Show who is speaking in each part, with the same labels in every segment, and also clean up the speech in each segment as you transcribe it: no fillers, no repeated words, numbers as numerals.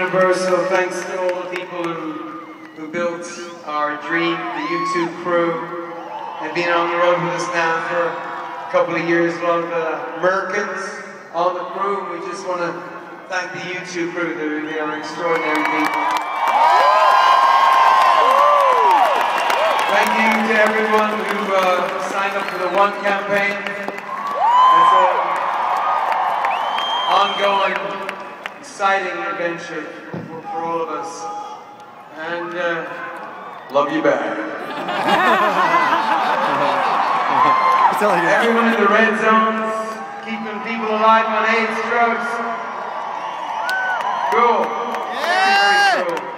Speaker 1: number, so thanks to all the people who built our dream, the U2 crew. They've been on the road with us now for a couple of years, a lot of Americans on the crew. We just want to thank the U2 crew. They are extraordinary people. Thank you to everyone who signed up for the One campaign. It's an ongoing, exciting adventure for all of us. And love you back. Everyone in the red zones, keeping people alive on AIDS drugs. Cool. Yeah. Very cool.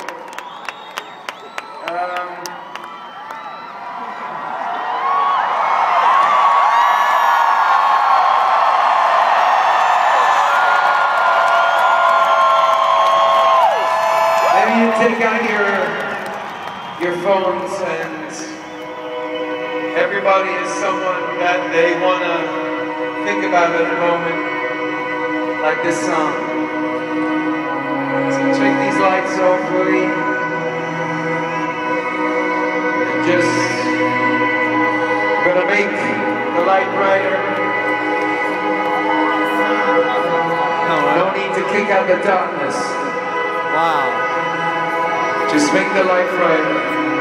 Speaker 1: Maybe you take out your phones, and everybody is someone that they want to think about at a moment, like this song. So take these lights off, Willie, and just gonna make the light brighter. No need to kick out the darkness.
Speaker 2: Wow.
Speaker 1: Just make the light brighter.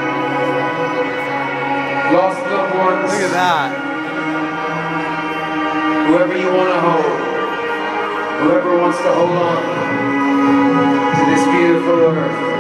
Speaker 1: Lost loved ones.
Speaker 2: Look at that.
Speaker 1: Whoever you want to hold. Whoever wants to hold on to this beautiful earth.